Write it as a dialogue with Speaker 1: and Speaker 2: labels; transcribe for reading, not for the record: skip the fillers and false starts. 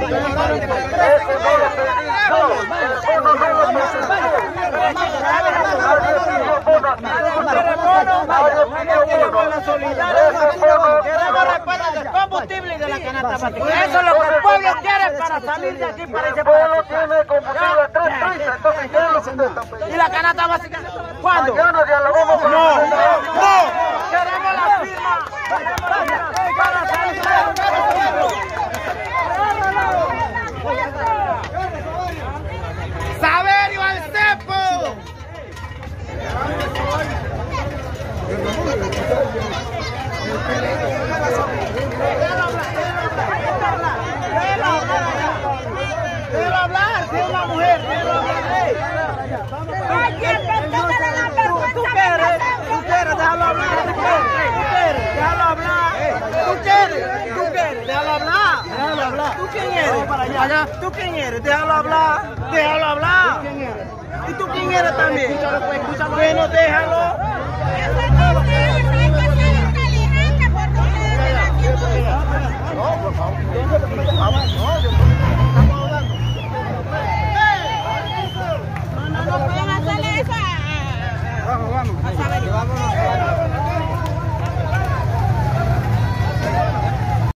Speaker 1: Combustible de la canasta básica. Eso es lo que el pueblo quiere para salir de aquí para ese pueblo.
Speaker 2: Tiene combustible 3 pesos, entonces ¿qué es lo que ustedes están pidiendo?
Speaker 1: ¿Y la canasta básica? ¿Cuándo?
Speaker 2: Mañana dialogamos con
Speaker 1: No,
Speaker 2: el
Speaker 1: no. Queremos la firma para salir. ¡Saberio al cepo! Déjalo hablar, si es una mujer, déjalo hablar. ¿Tú quieres? Déjalo hablar. Déjalo hablar. Déjalo hablar. ¿Tú quién eres? ¿Tú quién eres? Déjalo hablar. ¿Y tú quién eres también? Bueno, déjalo